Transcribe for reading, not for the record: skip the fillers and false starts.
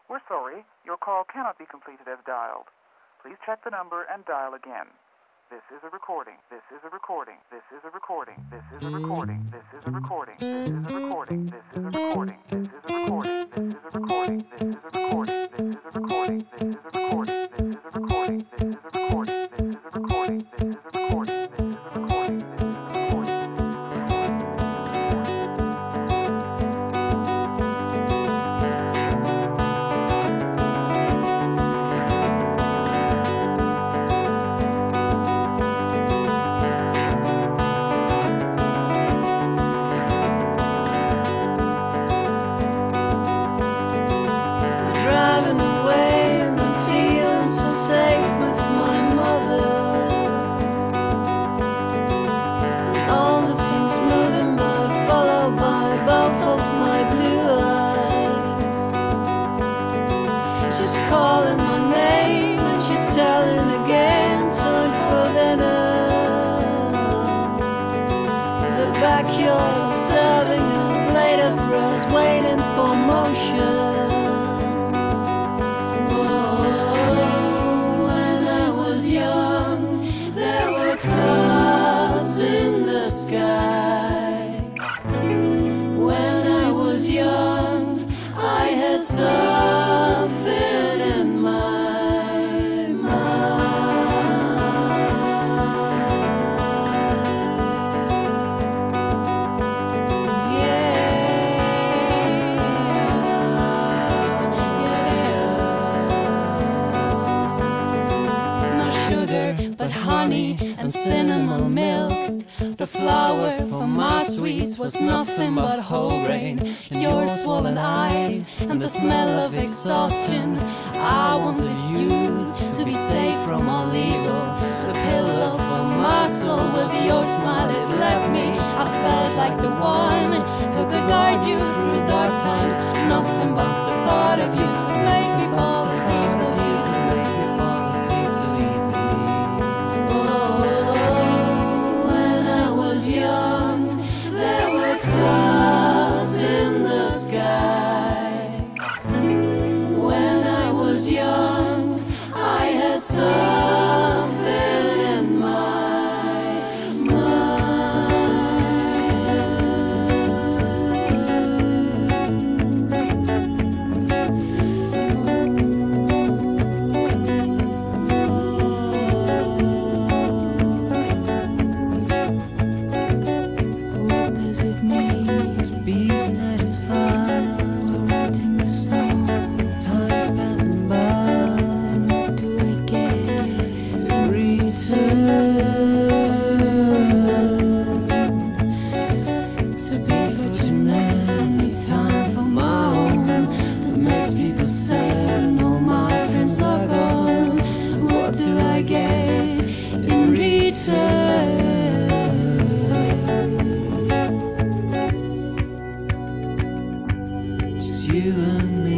We're sorry, your call cannot be completed as dialed. Please check the number and dial again. This is a recording. This is a recording. This is a recording. This is a recording. This is a recording. This is a recording. This is a recording. This is a recording. This is a recording. This is a recording. This is a recording. This is a recording. This is a recording. This is a recording. This is a recording. This is a recording. This is a recording. This is a recording. She's calling my name and she's telling again, time for dinner. In the backyard observing a blade of grass waiting for motion. Whoa, when I was young there were clouds in the sky. When I was young I had something in my mind. No sugar, but honey and cinnamon milk. The flour for my sweets was nothing but whole grain. Your swollen eyes and the smell of exhaustion. I wanted you to be safe from all evil. The pillow for my soul was your smile, it led me. I felt like the one who could guide you through dark times. Nothing but the thought of you would make me fall asleep so easily. Young, there were clouds in the sky. When I was young, I had something in my you and me.